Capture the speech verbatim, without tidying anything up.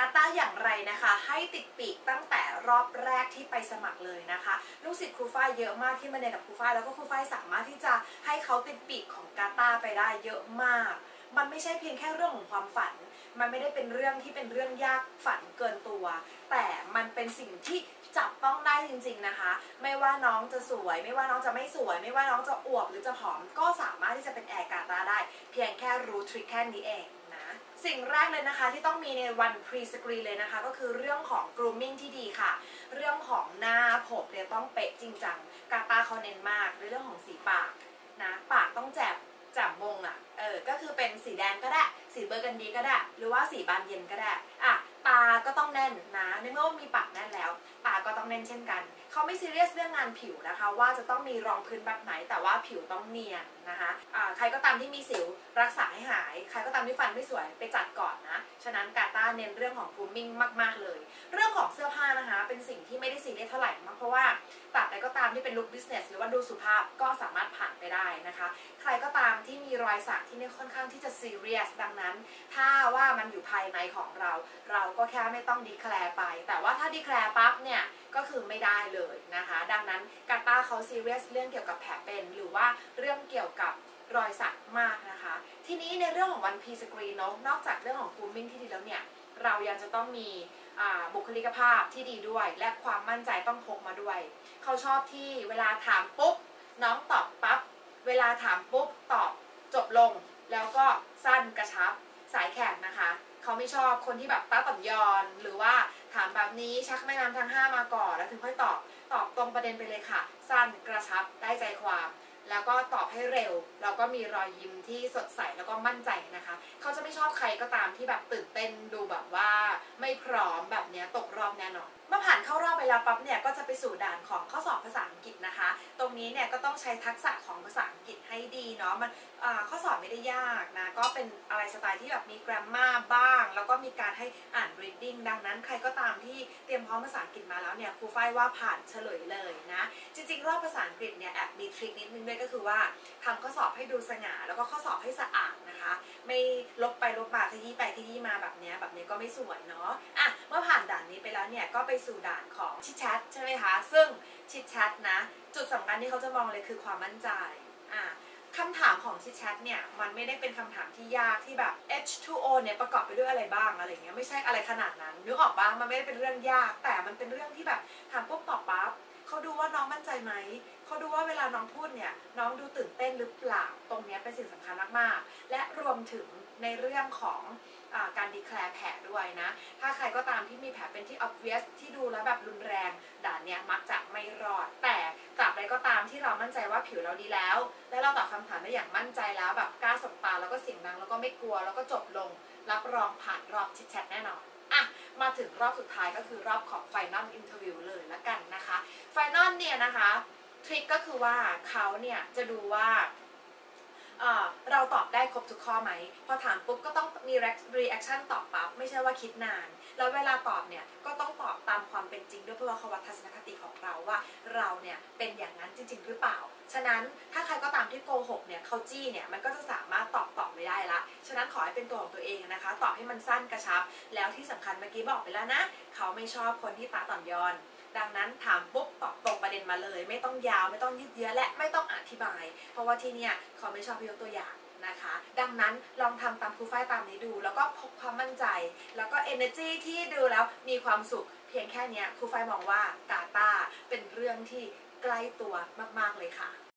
าตาร์อย่างไรนะคะให้ติดปีกตั้งแต่รอบแรกที่ไปสมัครเลยนะคะลูกศิษย์ครูฝ้ายเยอะมากที่มาเรียนกับครูฝ้ายแล้วก็ครูฝ้ายสามารถที่จะให้เขาติดปีกของกาตาร์ไปได้เยอะมากมันไม่ใช่เพียงแค่เรื่องของความฝันมันไม่ได้เป็นเรื่องที่เป็นเรื่องยากฝันเกินตัวแต่มันเป็นสิ่งที่จับต้องได้จริงๆนะคะไม่ว่าน้องจะสวยไม่ว่าน้องจะไม่สวยไม่ว่าน้องจะอวบหรือจะผอมก็สามารถที่จะเป็นแอร์กาตาร์ได้เพียงแค่รู้ทริคแค่นี้เองนะสิ่งแรกเลยนะคะที่ต้องมีในวัน pre-screen เลยนะคะก็คือเรื่องของ grooming ที่ดีค่ะเรื่องของหน้าผมเนี่ยต้องเป๊ะจริงจังกาตาร์เขาเน้นมากในเรื่องของสีปากนะปากต้องแจ่มแจ่มมงอ่ะเออก็คือเป็นสีแดงก็ได้สีเบอร์กันดีก็ได้หรือว่าสีบานเย็นก็ได้อ่ะตาก็ต้องแน่นนะในเมื่อมีปากแน่นแล้วตาก็ต้องแน่นเช่นกันเขาไม่ซีเรียสเรื่องงานผิวนะคะว่าจะต้องมีรองพื้นแบบไหนแต่ว่าผิวต้องเนียนนะคะอ่าใครก็ตามที่มีสิวรักษาให้หายใครก็ตามที่ฟันไม่สวยไปจัดก่อนนะฉะนั้นกาตาร์เน้นเรื่องของ grooming มากๆเลยเรื่องของเสื้อผ้านะคะเป็นสิ่งที่ไม่ได้ซีเรียสเท่าไหร่มากเพราะว่าตราบใดก็ตามที่เป็น look business หรือว่าดูสุภาพก็สามารถผ่านไปได้นะคะใครก็ตามที่มีรอยสักที่ค่อนข้างที่จะ serious ดังนั้นถ้าว่ามันอยู่ภายในของเราเราก็แค่ไม่ต้องดีแคลร์ไปแต่ว่าถ้าดีแคลร์ปั๊บเนี่ยก็คือไม่ได้เลยนะคะดังนั้นกาตาร์เขา serious เรื่องเกี่ยวกับแผลเป็นหรือว่าเรื่องเกี่ยวกับรอยสักมากนะคะทีนี้ในเรื่องของวัน pre-screen เนาะนอกจากเรื่องของ grooming ที่ดีแล้วเนี่ยเรายังจะต้องมีบุคลิกภาพที่ดีด้วยและความมั่นใจต้องพกมาด้วยเขาชอบที่เวลาถามปุ๊บน้องตอบปั๊บเวลาถามปุ๊บตอบจบลงแล้วก็สั้นกระชับสายแข็งนะคะเขาไม่ชอบคนที่แบบตาต่ำยอนหรือว่าถามแบบนี้ชักแม่น้ำทั้งห้ามาก่อนแล้วถึงค่อยตอบตอบตรงประเด็นไปเลยค่ะสั้นกระชับได้ใจความแล้วก็ตอบให้เร็วแล้วก็มีรอยยิ้มที่สดใสแล้วก็มั่นใจนะคะเขาจะไม่ชอบใครก็ตามที่แบบตื่นเต้นดูแบบว่าไม่พร้อมแบบนี้ตกรอบแน่นอนเมื่อผ่านเข้ารอบไปแล้วปั๊บเนี่ยก็จะไปสู่ด่านของข้อสอบภาษาอังกฤษนะคะตรงนี้เนี่ยก็ต้องใช้ทักษะของภาษาอังกฤษให้ดีเนาะมันข้อสอบไม่ได้ยากนะก็เป็นอะไรสไตล์ที่แบบมี grammar บ้างแล้วก็มีการให้อ่าน reading ดังนั้นใครก็ตามที่เตรียมพร้อมภาษาอังกฤษมาแล้วเนี่ยครูฝ้ายว่าผ่านเฉลยเลยนะจริงๆรอบภาษาอังกฤษเนี่ยแอบมีทริคนิดนึงด้วยก็คือว่าทำข้อสอบให้ดูสง่าแล้วก็ข้อสอบให้สะอาดนะคะไม่ลบไปลบมาขยี้ไปขยี้มาแบบนี้แบบนี้ก็ไม่สวยเนาะอ่ะเมื่อผ่านด่านนี้ไปแล้วเนี่ยก็ไปสู่ด่านของชิดแชทใช่ไหมคะซึ่งชิดแชทนะจุดสำคัญที่เขาจะมองเลยคือความมั่นใจอ่ะคำถามของชิดแชทเนี่ยมันไม่ได้เป็นคำถามที่ยากที่แบบ เอช ทู โอ เนี่ยประกอบไปด้วยอะไรบ้างอะไรเงี้ยไม่ใช่อะไรขนาดนั้นนึกออกบ้างมันไม่ได้เป็นเรื่องยากแต่มันเป็นเรื่องที่แบบถามปุ๊บตอบปั๊บเขาดูว่าน้องมั่นใจไหมเขาดูว่าเวลาน้องพูดเนี่ยน้องดูตื่นเต้นหรือเปล่าตรงนี้เป็นสิ่งสำคัญมากๆและรวมถึงในเรื่องของการดีแคลร์แผลด้วยนะถ้าใครก็ตามที่มีแผลเป็นที่ obvious ที่ดูแล้วแบบรุนแรงด่านเนี้ยมักจะไม่รอดแต่ตราบใดก็ตามที่เรามั่นใจว่าผิวเราดีแล้วและเราตอบคำถามได้อย่างมั่นใจแล้วแบบกล้าสบตาแล้วก็เสียงดังแล้วก็ไม่กลัวแล้วก็จบลงรับรองผ่านรอบชิดแชทแน่นอนอ่ะมาถึงรอบสุดท้ายก็คือรอบของ Final Interview เลยละกันนะคะ Final เนี่ยนะคะทริคก็คือว่าเขาเนี่ยจะดูว่าเราตอบได้ครบทุกข้อไหมพอถามปุ๊บก็ต้องมี reaction ตอบปั๊บไม่ใช่ว่าคิดนานแล้วเวลาตอบเนี่ยก็ต้องตอบตามความเป็นจริงด้วยเพราะว่าเขาวัดทัศนคติของเราว่าเราเนี่ยเป็นอย่างนั้นจริงๆหรือเปล่าฉะนั้นถ้าใครก็ตามที่โกหกเนี่ยเขาจี้เนี่ยมันก็จะสามารถตอบตอบไม่ได้ละฉะนั้นขอให้เป็นตัวของตัวเองนะคะตอบให้มันสั้นกระชับแล้วที่สำคัญเมื่อกี้บอกไปแล้วนะเขาไม่ชอบคนที่ตาต่ำยอนดังนั้นถามปุ๊บตอบตรงประเด็นมาเลยไม่ต้องยาวไม่ต้องยืดเยื้อและไม่ต้องอธิบายเพราะว่าที่เนี่ยเขาไม่ชอบยกตัวอย่างนะคะดังนั้นลองทำตามครูฝ้ายตามนี้ดูแล้วก็พกความมั่นใจแล้วก็ energy ที่ดูแล้วมีความสุขเพียงแค่นี้ครูฝ้ายมองว่ากาตาร์เป็นเรื่องที่ใกล้ตัวมากๆเลยค่ะ